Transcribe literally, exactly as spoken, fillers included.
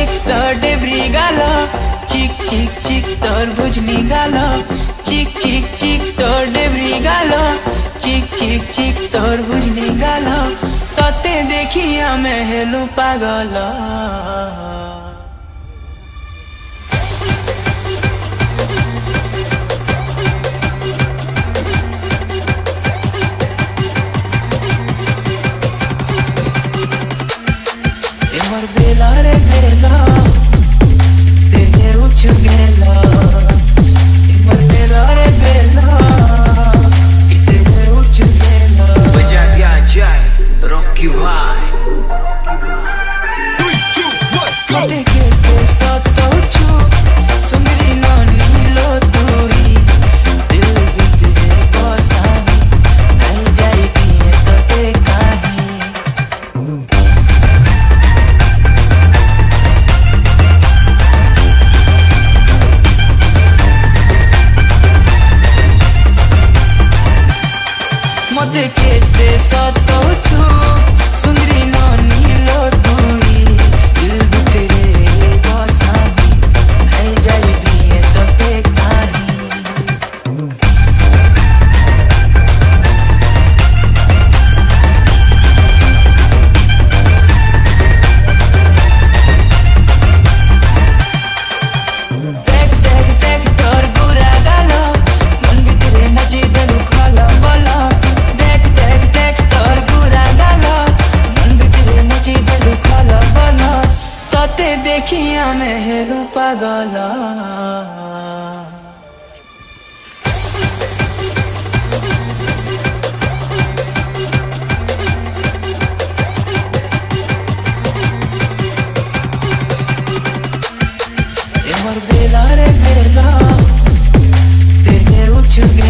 चिक तर डेब्री गालो चिक चिक चिक तर बुझनी गालो चिक चिक चिक तर डेब्री गालो चिक चिक चिक तर बुझनी गालो तते देखिया मैं हेलु पागल एमर बेला रे बेला तेरे उछ गेला एमर बेला रे बेला तेरे उछ गेला बजा दिया जाए रॉकी भाई मते के ते सतो छु सुंदरी नानी लो तोरी दिल भीतर बसानी नहीं जाई दिए तो ते काहे मते केते सतो छु सुंदरी नानी लो तोरी दिल भीतरे बसानी नहीं जाई दिए तो ते काहे देख देख देख तोर गुरा गालो मन भीतरे मची देलु खाला बोला देख देख देख तोर गुरा गालो मन भीतरे मची देलु खाला बोला तते देखिया मैं हेलु पागल एमर बेला रे बेला तेरे उछ